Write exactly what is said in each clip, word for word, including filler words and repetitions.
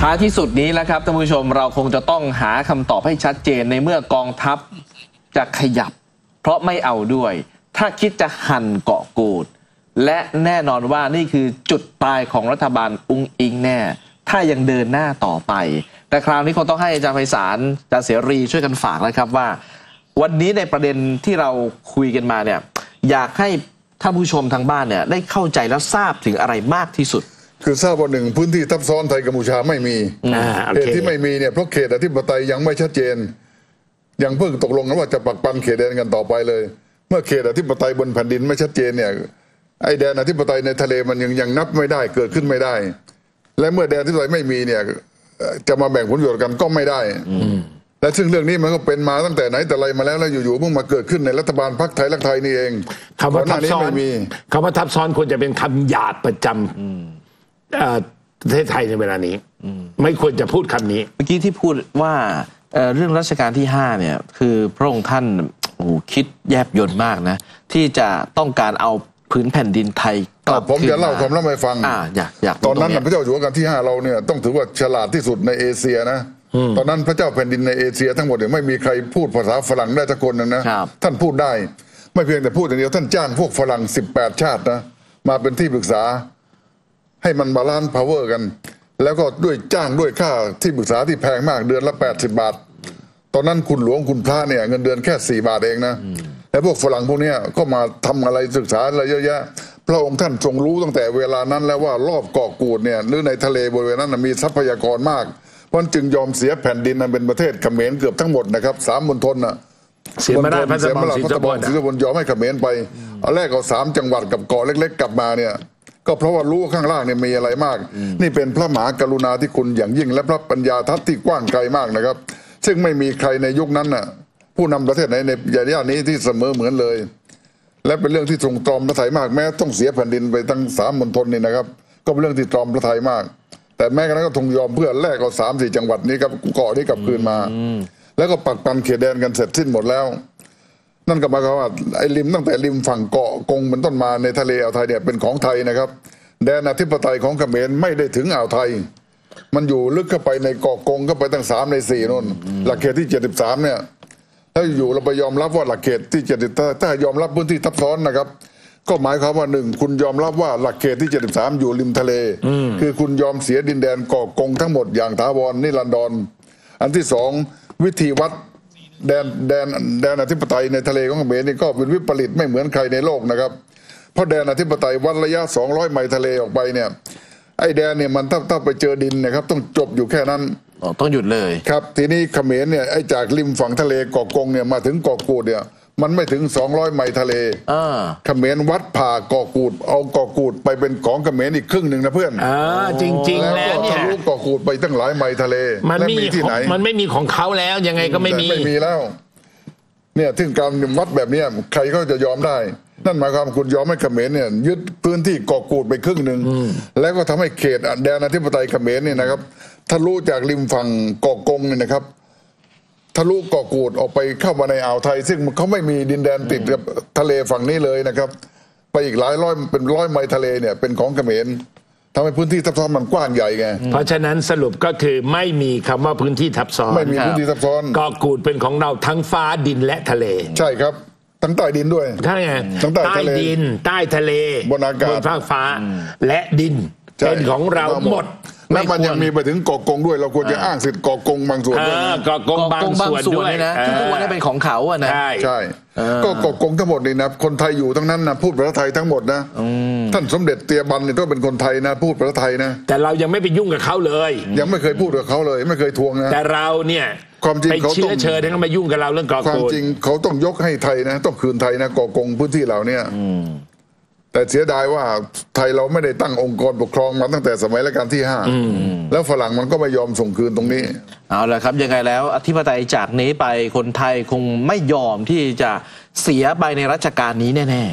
ท้ายที่สุดนี้แล้วครับท่านผู้ชมเราคงจะต้องหาคำตอบให้ชัดเจนในเมื่อกองทัพจะขยับเพราะไม่เอาด้วยถ้าคิดจะหั่นเกาะกูดและแน่นอนว่านี่คือจุดตายของรัฐบาลอุ๊งอิ๊งแน่ถ้ายังเดินหน้าต่อไปแต่คราวนี้คงต้องให้อาจารย์ไพศาลอาจารย์เสรีช่วยกันฝากนะครับว่าวันนี้ในประเด็นที่เราคุยกันมาเนี่ยอยากให้ท่านผู้ชมทางบ้านเนี่ยได้เข้าใจและทราบถึงอะไรมากที่สุดคือทราบว่าหนึ่งพื้นที่ทับซ้อนไทยกัมพูชาไม่มีเหตุที่ไม่มีเนี่ยเพราะเขตอธิปไตยยังไม่ชัดเจนยังเพิ่งตกลงกันว่าจะปักปันเขตแดนกันต่อไปเลยเมื่อเขตอธิปไตยบนแผ่นดินไม่ชัดเจนเนี่ยไอ้แดนอธิปไตยในทะเลมันยังยังนับไม่ได้เกิดขึ้นไม่ได้และเมื่อแดนอธิปไตยไม่มีเนี่ยจะมาแบ่งผลประโยชน์กันก็ไม่ได้และซึ่งเรื่องนี้มันก็เป็นมาตั้งแต่ไหนแต่ไรมาแล้วแล้วอยู่ๆเพิ่งมาเกิดขึ้นในรัฐบาลพรรคไทยรักไทยนี่เองคำว่าทับซ้อนคำว่าทับซ้อนควรจะเป็นคำหยาบประจำประเทศไทยในเวลานี้ไม่ควรจะพูดคำนี้เมื่อกี้ที่พูดว่าเ, เรื่องรัชกาลที่ห้าเนี่ยคือพระองค์ท่านโอ้คิดแยบยลมากนะที่จะต้องการเอาพื้นแผ่นดินไทยกลับผมจะเล่าความเล่าให้ฟังอ่าอยากอยากตอนนั้นพระเจ้าอยู่หัวรัชกาลที่ห้าเราเนี่ยต้องถือว่าฉลาดที่สุดในเอเชียนะตอนนั้นพระเจ้าแผ่นดินในเอเชียทั้งหมดเนี่ยไม่มีใครพูดภาษาฝรั่งได้สักคนนึงนะท่านพูดได้ไม่เพียงแต่พูดอย่างเดียวท่านจ้างพวกฝรั่งสิบแปดชาตินะมาเป็นที่ปรึกษาให้มันบาลานซ์พาวเวอร์กันแล้วก็ด้วยจ้างด้วยค่าที่ปรึกษาที่แพงมากเดือนละแปดสิบบาทตอนนั้นคุณหลวงคุณพระเนี่ยเงินเดือนแค่สี่บาทเองนะแล้วพวกฝรั่งพวกนี้ก็มาทำอะไรศึกษาอะไรเยอะแยะพระองค์ท่านทรงรู้ตั้งแต่เวลานั้นแล้วว่ารอบเกาะกูดเนี่ยหรือในทะเลบริเวณนั้นมีทรัพยากรมากเพราะจึงยอมเสียแผ่นดินนั้นเป็นประเทศเขมรเกือบทั้งหมดนะครับสามมณฑลน่ะเสียมาได้พระเจ้าศรีสุโธนศรีสุโธนยอมให้เขมรไปเอาแรกเอาสามจังหวัดกับเกาะเล็กๆกลับมาเนี่ยก็เพราะว่ารู้ข้างล่างเนี่ยมีอะไรมากนี่เป็นพระมหากรุณาธิคุณอย่างยิ่งและพระปัญญาทัศน์ที่กว้างไกลมากนะครับซึ่งไม่มีใครในยุคนั้นน่ะผู้นำประเทศไหนในระยะนี้ที่เสมอเหมือนเลยและเป็นเรื่องที่ทรงตรอมพระทัยมากแม้ต้องเสียแผ่นดินไปทั้งสามมณฑลนี่นะครับก็เป็นเรื่องที่ตรอมพระทัยมากแต่แม้กระนั้นก็ทรงยอมเพื่อแลกเอาสามสี่จังหวัดนี้ครับเกาะนี้กลับคืนมาแล้วก็ปักปันเขตแดนกันเสร็จสิ้นหมดแล้วนั่นก็หมายความว่าไอ้ริมตั้งแต่ริมฝั่งเกาะกงเป็นต้นมาในทะเลอ่าวไทยเนี่ยเป็นของไทยนะครับแดนอธิปไตยของเขมรไม่ได้ถึงอ่าวไทยมันอยู่ลึกเข้าไปในเกาะกงเข้าไปตั้งสามในสี่นู่นหลักเขตที่เจ็ดสิบสามเนี่ยถ้าอยู่เราไปยอมรับว่าหลักเขตที่เจ็ดสิบถ้ายอมรับพื้นที่ทับซ้อนนะครับก็หมายความว่าหนึ่งคุณยอมรับว่าหลักเขตที่เจ็ดสิบสามอยู่ริมทะเลคือคุณยอมเสียดินแดนเกาะกงทั้งหมดอย่างถาวรนิรันดรอันที่สองวิธีวัดแดนแดนแดนอธิปไตยในทะเลของเขมรนี่ก็เป็นวิปริตไม่เหมือนใครในโลกนะครับเพราะแดนอธิปไตยวัดระยะสองร้อยไมล์ทะเลออกไปเนี่ยไอ้แดนเนี่ยมันถ้าถ้าไปเจอดินนะครับต้องจบอยู่แค่นั้นอ๋อต้องหยุดเลยครับทีนี้เขมรเนี่ยไอ้จากริมฝั่งทะเลเกาะกงเนี่ยมาถึงเกาะกูดเนี่ยมันไม่ถึงสองร้อยไมล์ทะเลเขมรวัดผ่าเกาะกูดเอาเกาะกูดไปเป็นของเขมรอีกครึ่งหนึ่งนะเพื่อนอ่าจริงๆแล้วเนี่ยทะลุเกาะกูดไปตั้งหลายไมล์ทะเลมันไม่มีที่ไหนมันไม่มีของเขาแล้วยังไงก็ไม่มีไม่มีแล้วเนี่ยถึงการวัดแบบนี้ใครเขาจะยอมได้นั่นหมายความคุณยอมให้เขมรเนี่ยยึดพื้นที่เกาะกูดไปครึ่งหนึ่งแล้วก็ทำให้เขตแดนอธิปไตยเขมรเนี่ยนะครับทะลุจากริมฝั่งเกาะกงเนี่ยนะครับทะลุเกาะกูดออกไปเข้ามาในอ่าวไทยซึ่งเขาไม่มีดินแดนติดกับทะเลฝั่งนี้เลยนะครับไปอีกหลายร้อยเป็นร้อยไมล์ทะเลเนี่ยเป็นของเขมรทำให้พื้นที่ทับซ้อนมันกว้างใหญ่ไงเพราะฉะนั้นสรุปก็คือไม่มีคำว่าพื้นที่ทับซ้อนไม่มีพื้นที่ทับซ้อนเกาะกูดเป็นของเราทั้งฟ้าดินและทะเลใช่ครับทั้งใต้ดินด้วยใช่ไงใต้ดินใต้ทะเลบนอากาศบนฟากฟ้าและดินเป็นของเราหมดและมันยังมีไปถึงเกาะกงด้วยเราควรจะอ้างสิทธิ์เกาะกงบางส่วนด้วยเกาะกงบางส่วนด้วยนะที่ทุกวันนี้เป็นของเขาอ่ะนะใช่ก็เกาะกงทั้งหมดนี่นะคนไทยอยู่ทั้งนั้นนะพูดภาษาไทยทั้งหมดนะท่านสมเด็จเตียบันนี่ต้องเป็นคนไทยนะพูดภาษาไทยนะแต่เรายังไม่ไปยุ่งกับเขาเลยยังไม่เคยพูดกับเขาเลยไม่เคยทวงนะแต่เราเนี่ยความจริงเขาต้องเชิญให้เขามายุ่งกับเราเรื่องเกาะกงความจริงเขาต้องยกให้ไทยนะต้องคืนไทยนะเกาะกงพื้นที่เหล่านี้แต่เสียดายว่าไทยเราไม่ได้ตั้งองค์กรปกครองมาตั้งแต่สมัยรัชกาลที่ห้าแล้วฝรั่งมันก็ไม่ยอมส่งคืนตรงนี้เอาละครับยังไงแล้วอธิปไตยจากนี้ไปคนไทยคงไม่ยอมที่จะเสียไปในรัชกาลนี้แน่ๆ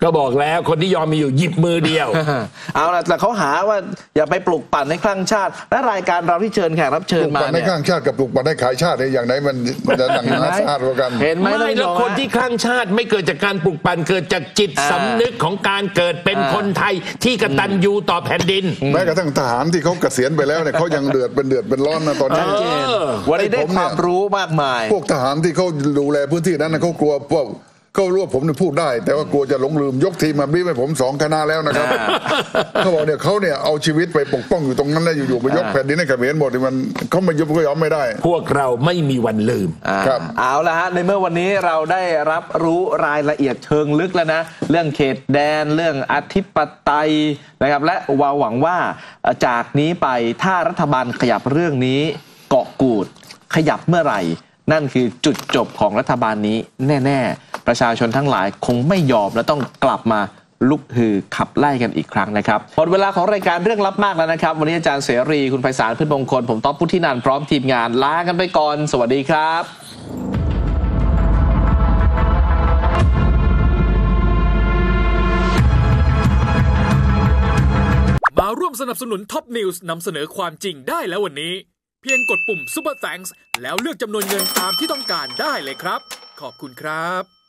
ก็บอกแล้วคนที่ยอมมีอยู่หยิบมือเดียวเอาล่ะแต่เขาหาว่าอย่าไปปลุกปั่นในคลั่งชาติและรายการเราที่เชิญแขกรับเชิปญลูกมาปั่นในเนี่ยข้างชาติกับปลูกปั่นในขายชาติเนี่ยอย่างไหนมันมันจะหนักหนาสาหัสกว่ากันเห็นไหมไม่แล้วคนที่คลั่งชาติไม่เกิดจากการปลุกปั่นเกิดจากจิตสำนึกของการเกิดเป็นคนไทยที่กตัญญูต่อแผ่นดินแม้กระทั่งทหารที่เขาเกษียณไปแล้วเนี่ยเขายังเดือดเป็นเดือดเป็นร้อนนะตอนนี้วันนี้ได้ผมคเนี่วาย มรู้มากมายพวกทหารที่เขาดูแลพื้นที่นั้นนะเขากลัวพวกเขารู้ว่าผมเนี่ยพูดได้ แต่ว่ากลัวจะหลงลืมยกทีมมาบีบให้ผมสองคณะแล้วนะครับเขาบอกเนี่ยเขาเนี่ยเอาชีวิตไปปกป้องอยู่ตรงนั้นแล้วอยู่ๆไปยกแผ่นดินให้เขมรหมดนี่มันเขาไม่ยุบก็ยอมไม่ได้พวกเราไม่มีวันลืมอ่าครับเอาละฮะในเมื่อวันนี้เราได้รับรู้รายละเอียดเชิงลึกแล้วนะ เรื่องเขตแดนเรื่องอธิปไตยนะครับและวาหวังว่าจากนี้ไปถ้ารัฐบาลขยับเรื่องนี้เกาะกูดขยับเมื่อไหร่ นั่นคือจุดจบของรัฐบาลนี้แน่ๆประชาชนทั้งหลายคงไม่ยอมและต้องกลับมาลุกฮือขับไล่กันอีกครั้งนะครับหมดเวลาของรายการเรื่องลับมากแล้วนะครับวันนี้อาจารย์เสรีคุณไพศาลพืชมงคลผมต๊อบพุทธินันท์พร้อมทีมงานลากันไปก่อนสวัสดีครับมาร่วมสนับสนุนท็อปนิวส์นำเสนอความจริงได้แล้ววันนี้เพียงกดปุ่ม Super Thanks แล้วเลือกจำนวนเงินตามที่ต้องการได้เลยครับขอบคุณครับ